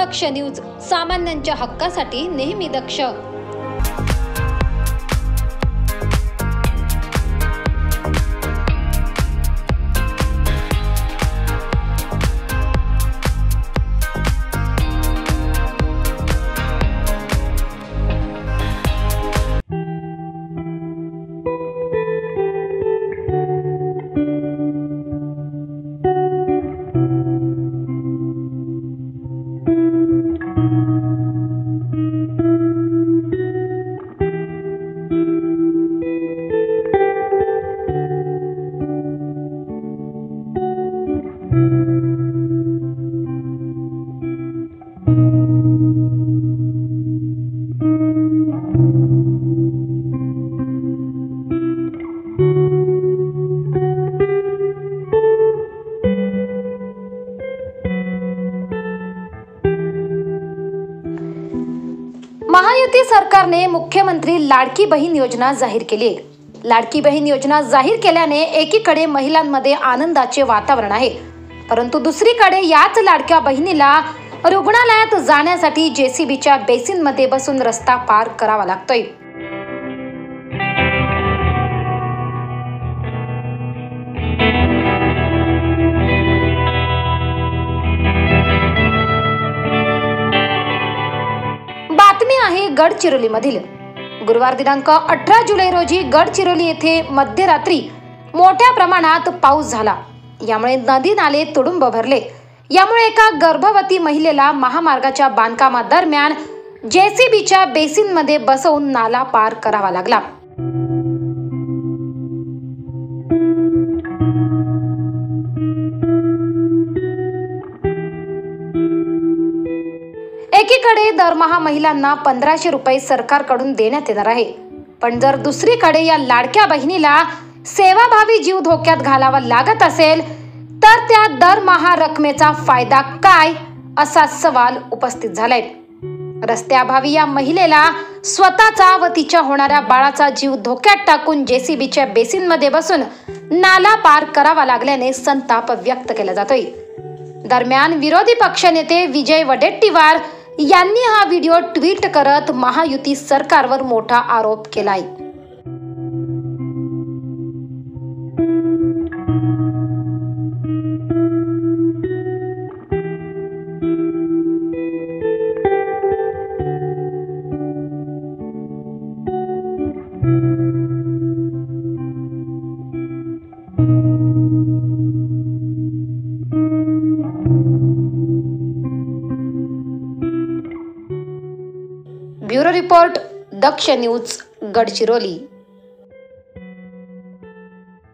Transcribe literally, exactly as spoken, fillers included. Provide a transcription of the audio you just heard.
दक्ष news, सामान्यांच्या हक्कासाठी नेहमी दक्ष। महायुती सरकारने मुख्यमंत्री लाडकी बहीण योजना जाहीर केली आहे। लाडकी बहीण योजना जाहीर केल्याने एकीकडे महिलांमध्ये आनंदाचे वातावरण आहे, परंतु दुसरीकडे याच लाडक्या बहिणीला रुग्णालयात जाण्यासाठी जेसीबीच्या बेसिनमध्ये बसून रस्ता पार करावा लागतोय। बातमी आहे गडचिरोली मधील। गुरुवार दिनांक अठरा जुलै रोजी गडचिरोली येथे मध्यरात्री मोठ्या प्रमाणात पाऊस झाला। यामुळे नदी नाले तुडुंब भरले। यामुळे एका गर्भवती महिलेला महामार्गाच्या बांधकामादरम्यान जेसीबीच्या बेसिनमध्ये बसवून नाला पार करावा लागला। एकीकडे दरमहा महिलांना पंधराशे रुपये सरकारकडून देण्यात येणार आहे, पण जर दुसरीकडे या लाडक्या बहिणीला सेवाभावी जीव धोक्यात घालावा लागत असेल तर त्या दरमहा रकमेचा फायदा काय, असा सवाल उपस्थित झालाय। रस्त्याअभावी या महिलेला स्वतःचा व तिच्या होणाऱ्या बाळाचा जीव धोक्यात टाकून जेसीबीच्या बेसिनमध्ये बसून नाला पार करावा लागल्याने संताप व्यक्त केला जातोय। दरम्यान विरोधी पक्षनेते विजय वडेट्टीवार यांनी हा व्हिडिओ ट्विट करत महायुती सरकारवर मोठा आरोप केलाय। Bureau report, Daksh news, Gadchiroli.